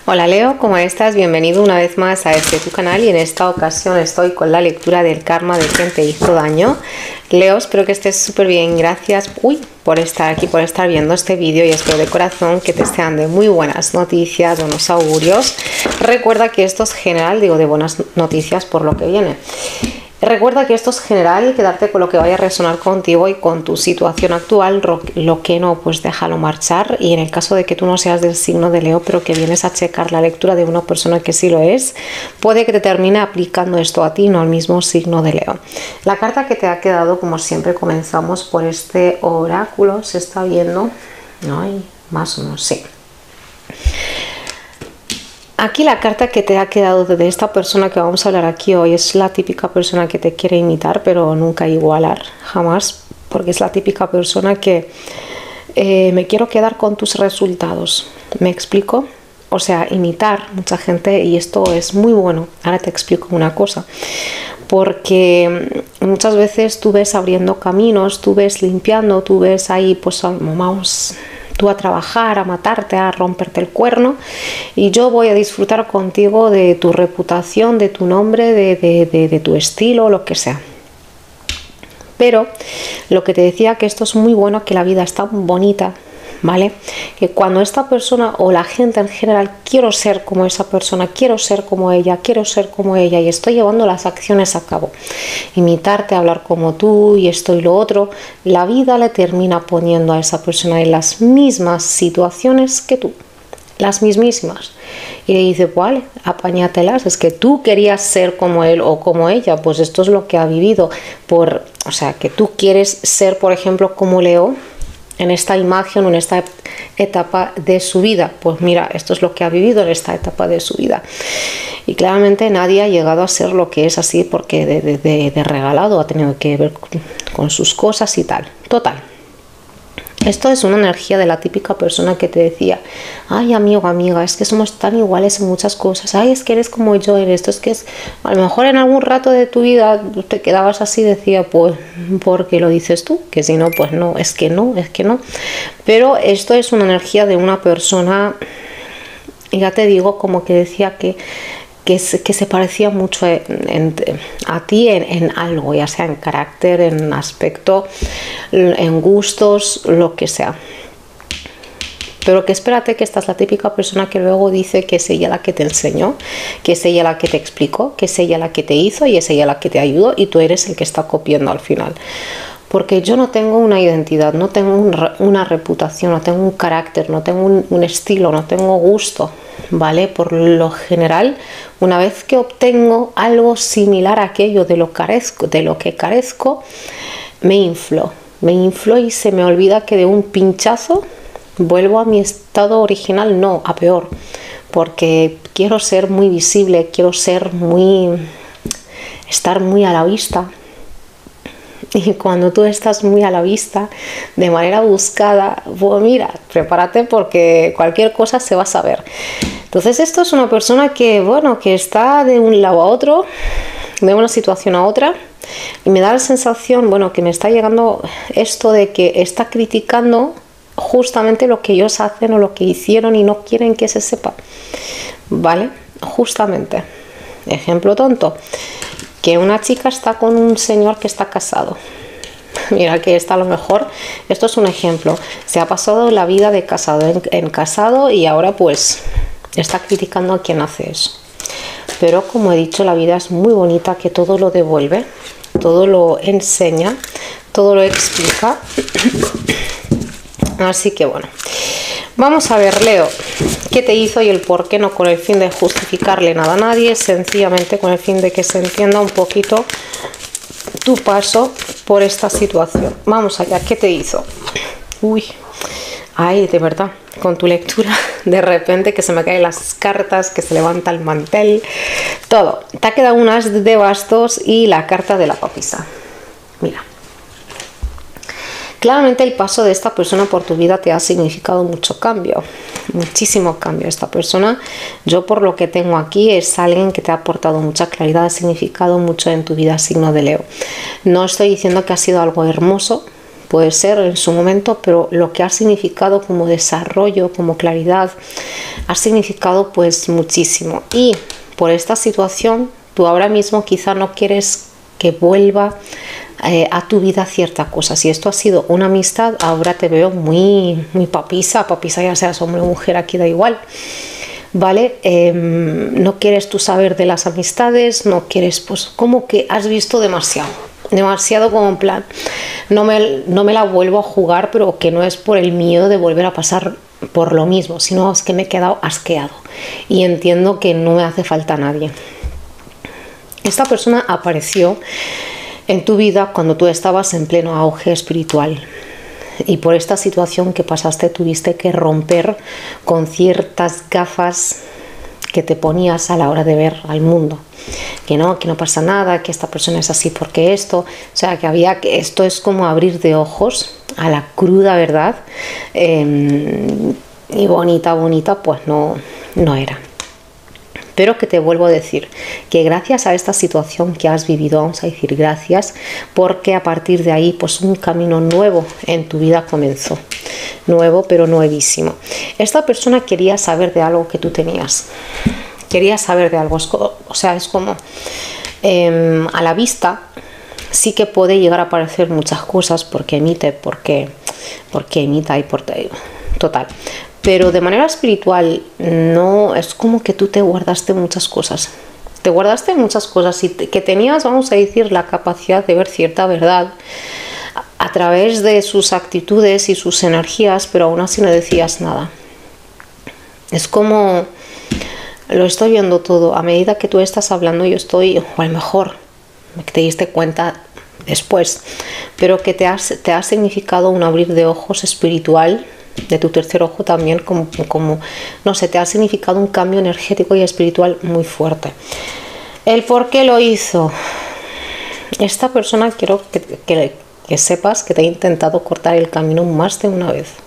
Hola Leo, ¿cómo estás? Bienvenido una vez más a tu canal y en esta ocasión estoy con la lectura del karma de quien te hizo daño. Leo, espero que estés súper bien, gracias por estar aquí, por estar viendo este vídeo y espero de corazón que te sean de muy buenas noticias, buenos augurios. Recuerda que esto es general, digo de buenas noticias por lo que viene. Recuerda que esto es general y quedarte con lo que vaya a resonar contigo y con tu situación actual, lo que no, pues déjalo marchar. Y en el caso de que tú no seas del signo de Leo, pero que vienes a checar la lectura de una persona que sí lo es, puede que te termine aplicando esto a ti, no al mismo signo de Leo. La carta que te ha quedado, como siempre, comenzamos por este oráculo, se está viendo, ¿no? Y más o menos, sí. Aquí la carta que te ha quedado de esta persona que vamos a hablar aquí hoy es la típica persona que te quiere imitar, pero nunca igualar, jamás, porque es la típica persona que me quiero quedar con tus resultados. ¿Me explico? O sea, imitar mucha gente, y esto es muy bueno. Ahora te explico una cosa. Porque muchas veces tú ves abriendo caminos, tú ves limpiando, tú ves ahí, pues vamos tú a trabajar, a matarte, a romperte el cuerno, y yo voy a disfrutar contigo de tu reputación, de tu nombre, de tu estilo, lo que sea. Pero lo que te decía, que esto es muy bueno, que la vida es tan bonita, ¿vale? Que cuando esta persona o la gente en general, quiero ser como esa persona, quiero ser como ella, y estoy llevando las acciones a cabo, imitarte, hablar como tú y esto y lo otro, la vida le termina poniendo a esa persona en las mismas situaciones que tú, las mismísimas, y le dice, vale, apáñatelas, es que tú querías ser como él o como ella, pues esto es lo que ha vivido, o sea, que tú quieres ser, por ejemplo, como Leo, en esta imagen o en esta etapa de su vida. Pues mira, esto es lo que ha vivido en esta etapa de su vida. Y claramente nadie ha llegado a ser lo que es así porque de regalado, ha tenido que ver con sus cosas y tal. Total. Esto es una energía de la típica persona que te decía, ay amigo, amiga, es que somos tan iguales en muchas cosas, ay, es que eres como yo en esto, es que es, a lo mejor en algún rato de tu vida te quedabas así, decía, pues, ¿por qué lo dices tú? Que si no, pues no, es que no, pero esto es una energía de una persona, ya te digo, como que decía que se parecía mucho a ti en algo, ya sea en carácter, en aspecto, en gustos, lo que sea. Pero que espérate, que esta es la típica persona que luego dice que es ella la que te enseñó, que es ella la que te explicó, que es ella la que te hizo y es ella la que te ayudó, y tú eres el que está copiando al final. Porque yo no tengo una identidad, no tengo una reputación, no tengo un carácter, no tengo un estilo, no tengo gusto, ¿vale? Por lo general, una vez que obtengo algo similar a aquello de lo que carezco, me inflo y se me olvida que de un pinchazo vuelvo a mi estado original, no, a peor, porque quiero ser muy visible, quiero ser estar muy a la vista. Y cuando tú estás muy a la vista, de manera buscada, pues mira, prepárate porque cualquier cosa se va a saber. Entonces esto es una persona que, bueno, que está de un lado a otro, de una situación a otra, y me da la sensación, bueno, que me está llegando esto de que está criticando justamente lo que ellos hacen o lo que hicieron y no quieren que se sepa, ¿vale? Justamente. Ejemplo tonto. Que una chica está con un señor que está casado. Mira que está a lo mejor, esto es un ejemplo, se ha pasado la vida de casado en casado y ahora pues está criticando a quien hace eso. Pero como he dicho, la vida es muy bonita, que todo lo devuelve, todo lo enseña, todo lo explica. Así que bueno, vamos a ver, Leo, qué te hizo y el por qué, no con el fin de justificarle nada a nadie, sencillamente con el fin de que se entienda un poquito tu paso por esta situación. Vamos allá, ¿qué te hizo? Uy, ay, de verdad, con tu lectura, de repente que se me caen las cartas, que se levanta el mantel, todo. Te ha quedado un as de bastos y la carta de la papisa. Mira. Claramente el paso de esta persona por tu vida te ha significado mucho cambio, muchísimo cambio. Esta persona, yo por lo que tengo aquí, es alguien que te ha aportado mucha claridad, ha significado mucho en tu vida, signo de Leo. No estoy diciendo que ha sido algo hermoso, puede ser en su momento, pero lo que ha significado como desarrollo, como claridad, ha significado pues muchísimo. Y por esta situación, tú ahora mismo quizá no quieres que vuelva a tu vida cierta cosa. Si esto ha sido una amistad, ahora te veo muy papisa, ya seas hombre o mujer, aquí da igual. ¿Vale? No quieres tú saber de las amistades, no quieres, pues como que has visto demasiado como en plan, no me la vuelvo a jugar, pero que no es por el miedo de volver a pasar por lo mismo, sino es que me he quedado asqueado y entiendo que no me hace falta nadie. Esta persona apareció en tu vida cuando tú estabas en pleno auge espiritual. Y por esta situación que pasaste tuviste que romper con ciertas gafas que te ponías a la hora de ver al mundo. Que no pasa nada, que esta persona es así porque esto. O sea, que esto es como abrir de ojos a la cruda verdad. Y bonita, pues no era. Pero que te vuelvo a decir que gracias a esta situación que has vivido, vamos a decir gracias, porque a partir de ahí pues un camino nuevo en tu vida comenzó. Nuevo, pero nuevísimo. Esta persona quería saber de algo que tú tenías. Quería saber de algo. O sea, es como a la vista sí que puede llegar a aparecer muchas cosas porque emite, porque emita y por total. Pero de manera espiritual no, es como que tú te guardaste muchas cosas. Te guardaste muchas cosas y que tenías, vamos a decir, la capacidad de ver cierta verdad a través de sus actitudes y sus energías, pero aún así no decías nada. Es como, lo estoy viendo todo. A medida que tú estás hablando, yo estoy, o a lo mejor te diste cuenta después, pero que te ha significado un abrir de ojos espiritual, de tu tercer ojo también, como no sé, te ha significado un cambio energético y espiritual muy fuerte. El por qué lo hizo. Esta persona quiero que sepas que te ha intentado cortar el camino más de una vez,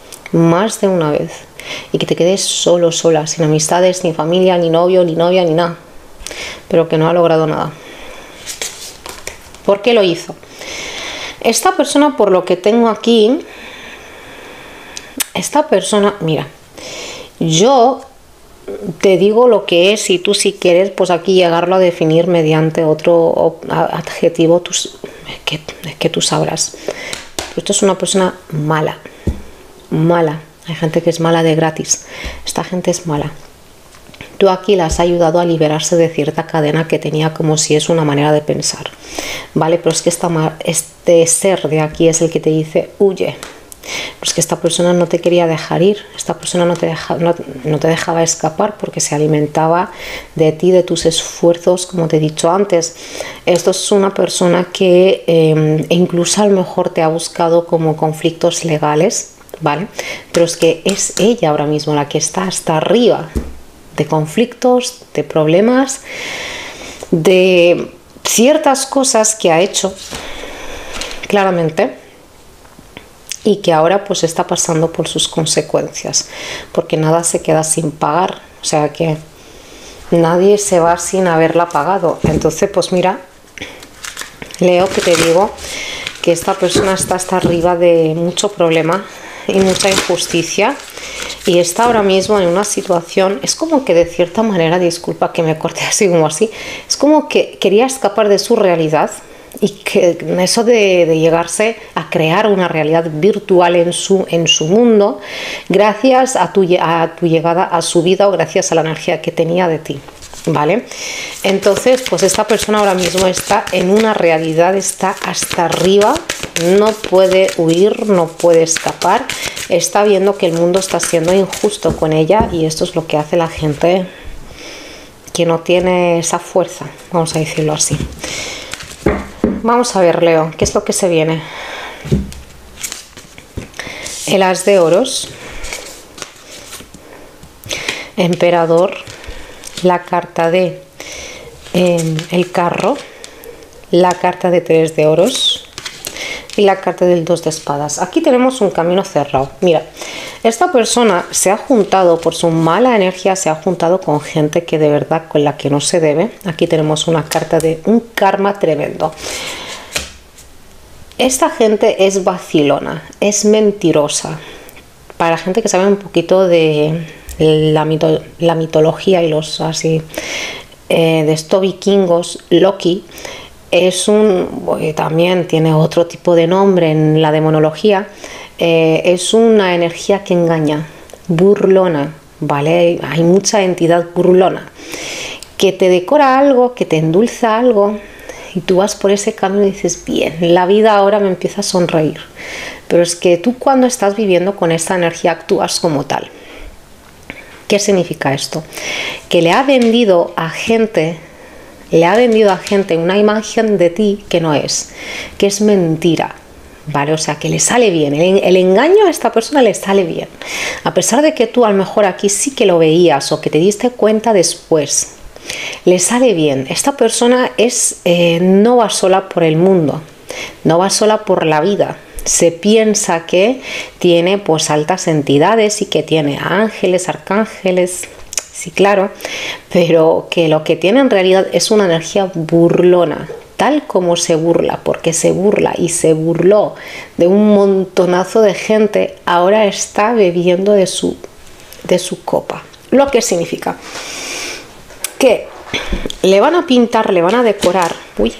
y que te quedes sola, sin amistades, ni familia, ni novio, ni novia, ni nada, pero que no ha logrado nada. ¿Por qué lo hizo? Esta persona, por lo que tengo aquí, esta persona, mira, yo te digo lo que es y tú si quieres, pues aquí llegarlo a definir mediante otro adjetivo, que tú sabrás. Esto es una persona mala. Hay gente que es mala de gratis. Esta gente es mala. Tú aquí la has ayudado a liberarse de cierta cadena que tenía, como si es una manera de pensar. ¿Vale? Pero es que este ser de aquí es el que te dice, huye. Pues que esta persona no te quería dejar ir, esta persona no te dejaba escapar porque se alimentaba de ti, de tus esfuerzos, como te he dicho antes. Esto es una persona que incluso a lo mejor te ha buscado como conflictos legales, ¿vale? Pero es que es ella ahora mismo la que está hasta arriba de conflictos, de problemas, de ciertas cosas que ha hecho claramente, y que ahora pues está pasando por sus consecuencias, porque nada se queda sin pagar, o sea que nadie se va sin haberla pagado. Entonces pues mira, Leo, que te digo que esta persona está hasta arriba de mucho problema y mucha injusticia, y está ahora mismo en una situación, es como que de cierta manera, disculpa que me corte así como así, es como que quería escapar de su realidad. Y que eso de llegarse a crear una realidad virtual en su mundo, gracias a tu llegada a su vida, o gracias a la energía que tenía de ti, ¿vale? Entonces, pues esta persona ahora mismo está en una realidad, está hasta arriba, no puede huir, no puede escapar, está viendo que el mundo está siendo injusto con ella, y esto es lo que hace la gente que no tiene esa fuerza, vamos a decirlo así. Vamos a ver, Leo, ¿qué es lo que se viene? El as de oros, emperador, la carta de el carro, la carta de 3 de oros y la carta del 2 de espadas. Aquí tenemos un camino cerrado. Mira, esta persona se ha juntado, por su mala energía, se ha juntado con gente que de verdad con la que no se debe. Aquí tenemos una carta de un karma tremendo. esta gente es vacilona, es mentirosa. Para la gente que sabe un poquito de la mitología y los así de estos vikingos, Loki también tiene otro tipo de nombre en la demonología, es una energía que engaña, burlona, ¿vale? Hay mucha entidad burlona que te decora algo, que te endulza algo, y tú vas por ese camino y dices, bien, la vida ahora me empieza a sonreír. Pero es que tú, cuando estás viviendo con esta energía, actúas como tal. ¿Qué significa esto? Que le ha vendido a gente una imagen de ti que no es, que es mentira, ¿vale? O sea, que le sale bien, el engaño a esta persona le sale bien, a pesar de que tú a lo mejor aquí sí que lo veías o que te diste cuenta después, le sale bien. Esta persona no va sola por el mundo, no va sola por la vida. Se piensa que tiene pues altas entidades y que tiene ángeles, arcángeles, sí, claro, pero que lo que tiene en realidad es una energía burlona, tal como se burla, porque se burla y se burló de un montonazo de gente, ahora está bebiendo de su copa. Lo que significa que le van a pintar, le van a decorar,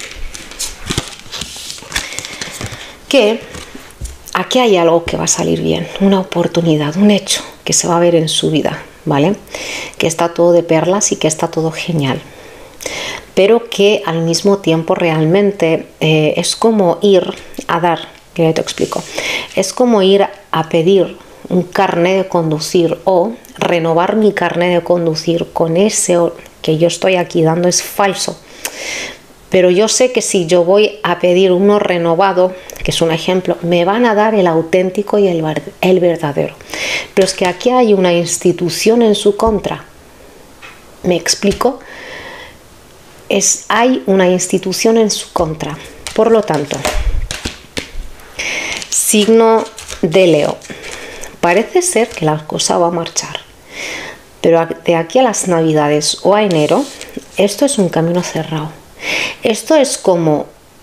que aquí hay algo que va a salir bien, una oportunidad, un hecho que se va a ver en su vida, ¿vale? Que está todo de perlas y que está todo genial, pero que al mismo tiempo realmente es como ir a dar, que te explico, es como ir a pedir un carnet de conducir o renovar mi carnet de conducir con ese que yo estoy aquí dando, es falso. Pero yo sé que si yo voy a pedir uno renovado, que es un ejemplo, me van a dar el auténtico y el verdadero. Pero es que aquí hay una institución en su contra. ¿Me explico? Hay una institución en su contra. Por lo tanto, signo de Leo. Parece ser que la cosa va a marchar. Pero de aquí a las Navidades o a enero, esto es un camino cerrado. Esto es como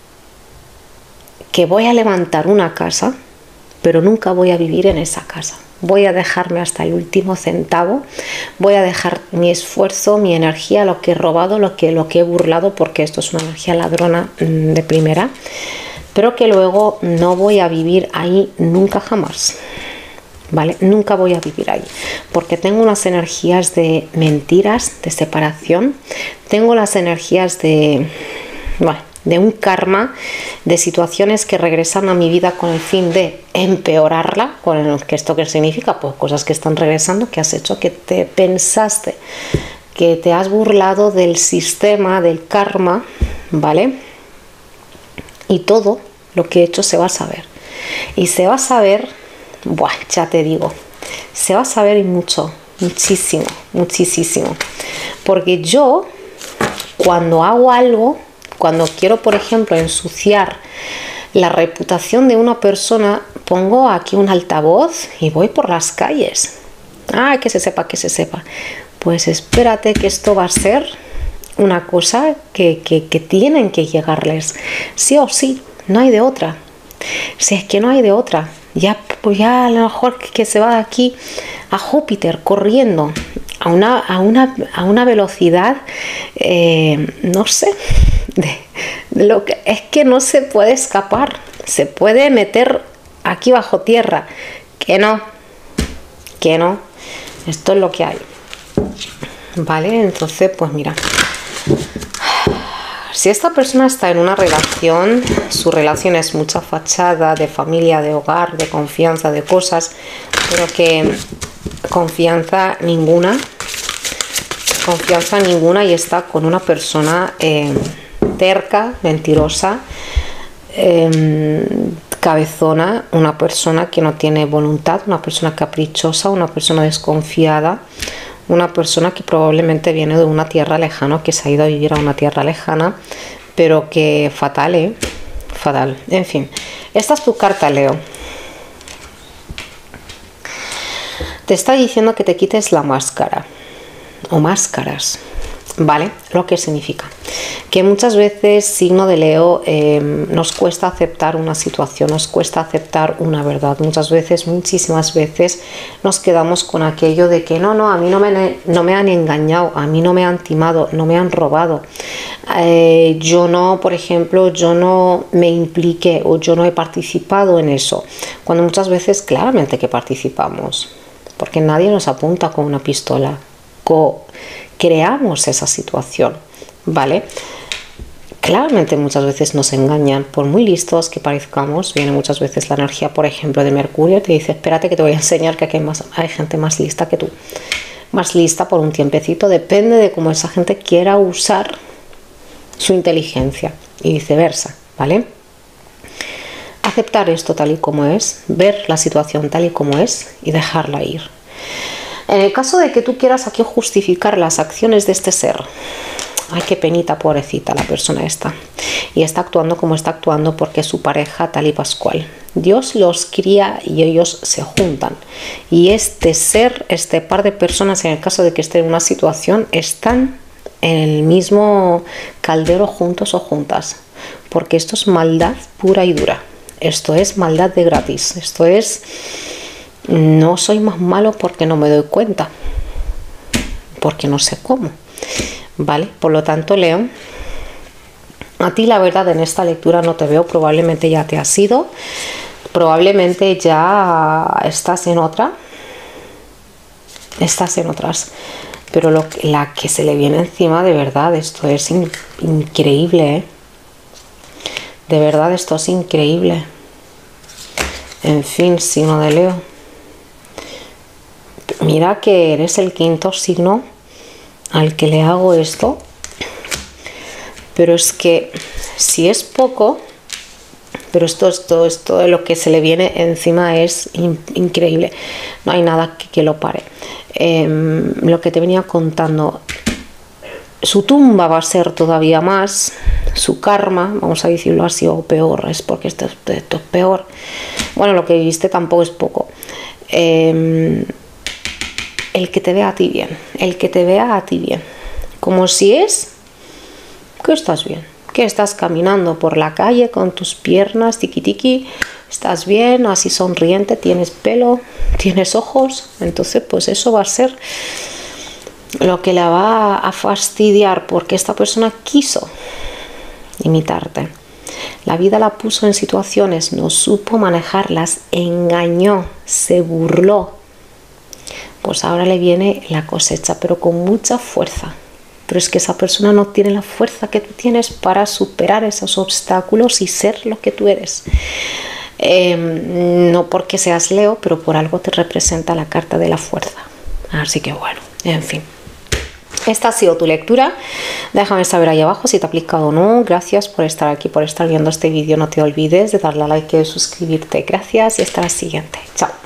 que voy a levantar una casa, pero nunca voy a vivir en esa casa. Voy a dejarme hasta el último centavo, voy a dejar mi esfuerzo, mi energía, lo que he robado, lo que he burlado, porque esto es una energía ladrona de primera, pero que luego no voy a vivir ahí nunca jamás. ¿Vale? Nunca voy a vivir ahí, porque tengo unas energías de mentiras, de separación, tengo las energías de un karma, de situaciones que regresan a mi vida con el fin de empeorarla, ¿esto qué significa? Pues cosas que están regresando, que has hecho, que te pensaste, que te has burlado del sistema, del karma, ¿vale? Y todo lo que he hecho se va a saber, y se va a saber. Ya te digo, se va a saber y mucho, muchísimo, muchísimo. Porque yo, cuando hago algo, cuando quiero, por ejemplo, ensuciar la reputación de una persona, pongo aquí un altavoz y voy por las calles. Que se sepa, que se sepa. Pues espérate, que esto va a ser una cosa que tienen que llegarles. Sí o sí, no hay de otra. Si es que no hay de otra. Ya a lo mejor que se va de aquí a Júpiter corriendo a una velocidad, no sé, lo que es que no se puede escapar, se puede meter aquí bajo tierra, que no, esto es lo que hay, ¿vale? Entonces, pues mira, si esta persona está en una relación, su relación es mucha fachada, de familia, de hogar, de confianza, de cosas, pero que confianza ninguna, y está con una persona terca, mentirosa, cabezona, una persona que no tiene voluntad, una persona caprichosa, una persona desconfiada, una persona que probablemente viene de una tierra lejana, que se ha ido a vivir a una tierra lejana, pero que fatal, fatal. En fin, esta es tu carta, Leo. Te está diciendo que te quites la máscara o máscaras, ¿Vale? Lo que significa que muchas veces, signo de Leo, nos cuesta aceptar una situación, nos cuesta aceptar una verdad. Muchas veces, muchísimas veces, nos quedamos con aquello de que no, a mí no me han engañado, a mí no me han timado, no me han robado. Yo no, por ejemplo, yo no me impliqué o yo no he participado en eso. Cuando muchas veces, claramente que participamos, porque nadie nos apunta con una pistola. Creamos esa situación, ¿vale? Claramente muchas veces nos engañan, por muy listos que parezcamos. Viene muchas veces la energía, por ejemplo, de Mercurio, te dice, espérate que te voy a enseñar que aquí hay gente más lista que tú, más lista por un tiempecito. Depende de cómo esa gente quiera usar su inteligencia y viceversa, ¿vale? Aceptar esto tal y como es, ver la situación tal y como es y dejarla ir. En el caso de que tú quieras aquí justificar las acciones de este ser, ay, qué penita, pobrecita la persona esta, y está actuando como está actuando porque es su pareja tal y pascual. Dios los cría y ellos se juntan, y este ser, este par de personas, en el caso de que estén en una situación, están en el mismo caldero juntos o juntas, porque esto es maldad pura y dura, esto es maldad de gratis, esto es... No soy más malo porque no me doy cuenta, porque no sé cómo, ¿vale? Por lo tanto, Leo, a ti la verdad en esta lectura no te veo, probablemente ya te has ido, probablemente ya estás en otra, pero la que se le viene encima, de verdad, esto es increíble, ¿eh? De verdad, esto es increíble. En fin, signo de Leo. Mira que eres el quinto signo al que le hago esto, pero es que si es poco, pero esto de lo que se le viene encima es increíble, no hay nada que lo pare. Lo que te venía contando, su tumba va a ser todavía más, su karma, vamos a decirlo así, o peor, es porque esto es peor. Bueno, lo que viste tampoco es poco. El que te vea a ti bien, como si es que estás bien, que estás caminando por la calle con tus piernas tiki, estás bien, así sonriente, tienes pelo, tienes ojos, entonces pues eso va a ser lo que la va a fastidiar, porque esta persona quiso imitarte. La vida la puso en situaciones, no supo manejarlas, engañó, se burló. Pues ahora le viene la cosecha, pero con mucha fuerza. Pero es que esa persona no tiene la fuerza que tú tienes para superar esos obstáculos y ser lo que tú eres. No porque seas Leo, pero por algo te representa la carta de la fuerza. Así que bueno, en fin. Esta ha sido tu lectura. Déjame saber ahí abajo si te ha aplicado o no. Gracias por estar aquí, por estar viendo este vídeo. No te olvides de darle a like y de suscribirte. Gracias y hasta la siguiente. Chao.